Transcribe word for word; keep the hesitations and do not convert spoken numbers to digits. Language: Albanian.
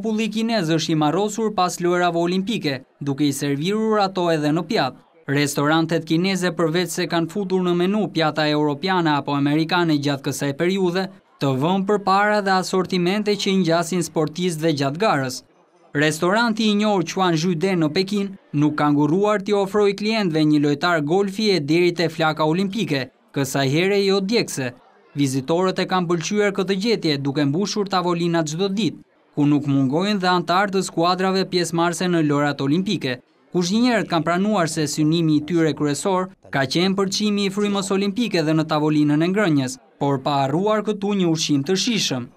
Populli kinez është i marrosur pas lojrave olimpike, duke i servirur ato edhe në pjatë. Restorantet kineze përveç se kanë futur në menu pjata europiane apo amerikane gjatë kësaj periudhe, të vënë përpara dhe asortimente që i ngjasin sportistëve gjatë garës. Restoranti i njohur Chuan Jude në Pekin nuk ka nguruar t'i ofrojë klientëve një lojtar golfi e deri te flaka olimpike, kësaj here jo djegse. Vizitorët e kanë pëlqyer këtë gjetje duke mbushur tavolinat çdo ditë, ku nuk mungojnë dhe antarë të skuadrave pjesëmarrëse në lojrat olimpike. Kuzhinierët kanë pranuar se synimi i tyre kryesor ka qenë përçimi i frymës olimpike dhe në tavolinën e ngrënjes, por pa harruar këtu një ushqim të shijshëm.